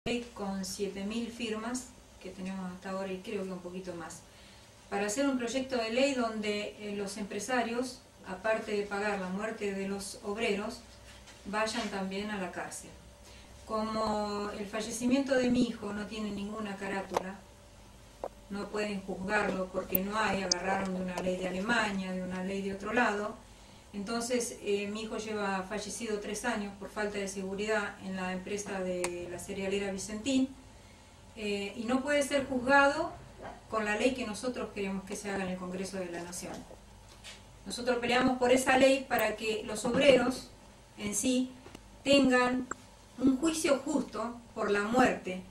Con 7.000 firmas que tenemos hasta ahora y creo que un poquito más, para hacer un proyecto de ley donde los empresarios, aparte de pagar la muerte de los obreros, vayan también a la cárcel. Como el fallecimiento de mi hijo no tiene ninguna carátula, no pueden juzgarlo porque no hay, agarraron de una ley de Alemania, de una ley de otro lado. Entonces mi hijo lleva fallecido 3 años por falta de seguridad en la empresa de la cerealera Vicentín y no puede ser juzgado con la ley que nosotros queremos que se haga en el Congreso de la Nación. Nosotros peleamos por esa ley para que los obreros en sí tengan un juicio justo por la muerte,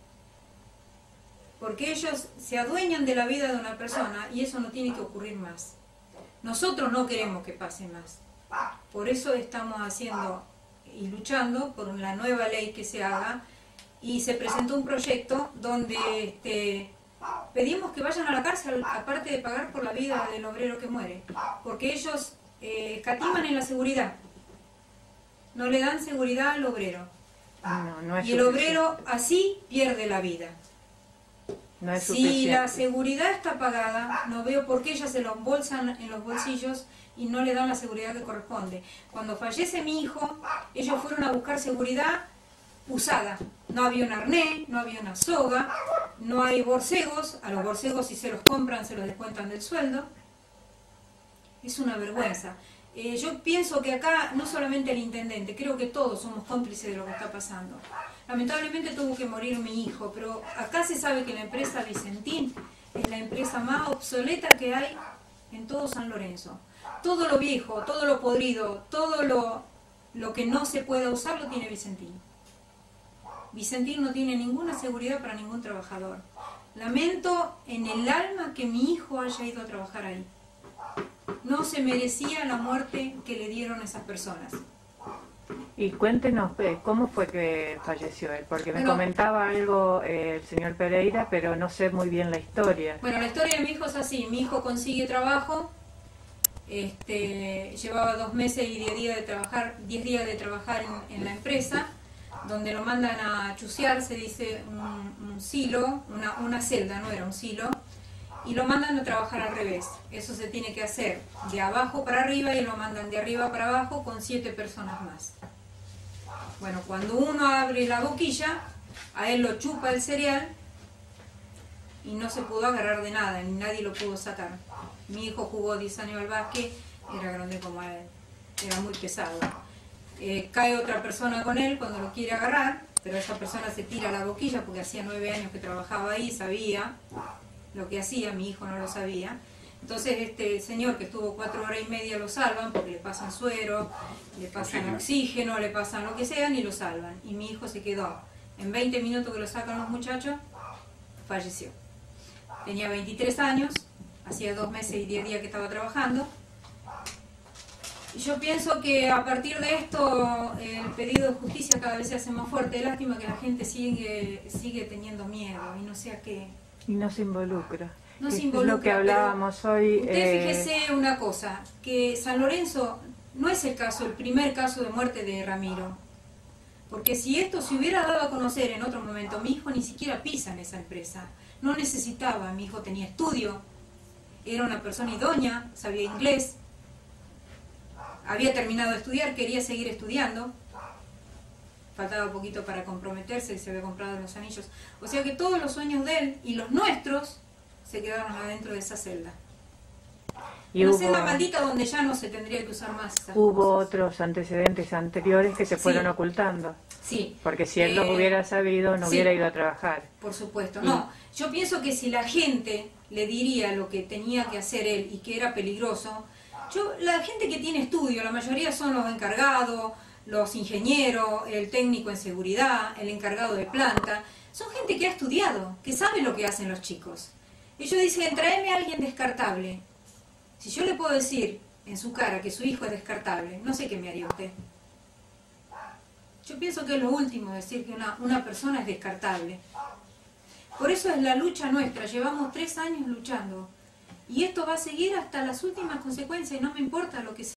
porque ellos se adueñan de la vida de una persona y eso no tiene que ocurrir más. Nosotros no queremos que pase más. Por eso estamos haciendo y luchando por la nueva ley que se haga, y se presentó un proyecto donde pedimos que vayan a la cárcel, aparte de pagar por la vida del obrero que muere, porque ellos escatiman en la seguridad, no le dan seguridad al obrero, y el obrero así pierde la vida. No es si la seguridad está pagada, no veo por qué ellas se lo embolsan en los bolsillos y no le dan la seguridad que corresponde. Cuando fallece mi hijo, ellos fueron a buscar seguridad usada. No había un arnés, no había una soga, no hay borcegos. A los borcegos, si se los compran, se los descuentan del sueldo. Es una vergüenza. Yo pienso que acá, no solamente el intendente, creo que todos somos cómplices de lo que está pasando. Lamentablemente tuvo que morir mi hijo, pero acá se sabe que la empresa Vicentín es la empresa más obsoleta que hay en todo San Lorenzo. Todo lo viejo, todo lo podrido, todo lo que no se pueda usar lo tiene Vicentín. Vicentín no tiene ninguna seguridad para ningún trabajador. Lamento en el alma que mi hijo haya ido a trabajar ahí. No se merecía la muerte que le dieron esas personas. Y cuéntenos, ¿cómo fue que falleció él? Porque me comentaba algo el señor Pereira, pero no sé muy bien la historia. Bueno, la historia de mi hijo es así. Mi hijo consigue trabajo, llevaba 2 meses y 10 días de trabajar en la empresa, donde lo mandan a chucear, se dice un silo, una celda, no era un silo, y lo mandan a trabajar al revés. Eso se tiene que hacer de abajo para arriba y lo mandan de arriba para abajo con 7 personas más. Bueno, cuando uno abre la boquilla, a él lo chupa el cereal y no se pudo agarrar de nada, ni nadie lo pudo sacar. Mi hijo jugó 10 años al básquet, era grande como él, era muy pesado. Cae otra persona con él cuando lo quiere agarrar, pero esa persona se tira a la boquilla porque hacía 9 años que trabajaba ahí, sabía lo que hacía, mi hijo no lo sabía. Entonces este señor que estuvo 4 horas y media lo salvan porque le pasan suero, le pasan oxígeno, le pasan lo que sea y lo salvan. Y mi hijo se quedó. En 20 minutos que lo sacan los muchachos, falleció. Tenía 23 años, hacía 2 meses y 10 días que estaba trabajando. Y yo pienso que a partir de esto el pedido de justicia cada vez se hace más fuerte. Lástima que la gente sigue teniendo miedo y no sé a qué. Y no se involucra. No se involucra. Es lo que hablábamos hoy. Usted fíjese una cosa, que San Lorenzo no es el primer caso de muerte de Ramiro. Porque si esto se hubiera dado a conocer en otro momento, mi hijo ni siquiera pisa en esa empresa. No necesitaba, mi hijo tenía estudio, era una persona idónea, sabía inglés, había terminado de estudiar, quería seguir estudiando. Faltaba poquito para comprometerse y se había comprado los anillos. O sea que todos los sueños de él y los nuestros se quedaron adentro de esa celda. Y una celda maldita donde ya no se tendría que usar más. Hubo otros antecedentes anteriores que se fueron ocultando. Sí. Porque si él los hubiera sabido, no hubiera ido a trabajar. Por supuesto. No, yo pienso que si la gente le diría lo que tenía que hacer él y que era peligroso, la gente que tiene estudio, la mayoría son los encargados, los ingenieros, el técnico en seguridad, el encargado de planta, son gente que ha estudiado, que sabe lo que hacen los chicos. Ellos dicen, tráeme a alguien descartable. Si yo le puedo decir en su cara que su hijo es descartable, no sé qué me haría usted. Yo pienso que es lo último decir que una persona es descartable. Por eso es la lucha nuestra, llevamos 3 años luchando. Y esto va a seguir hasta las últimas consecuencias y no me importa lo que sea.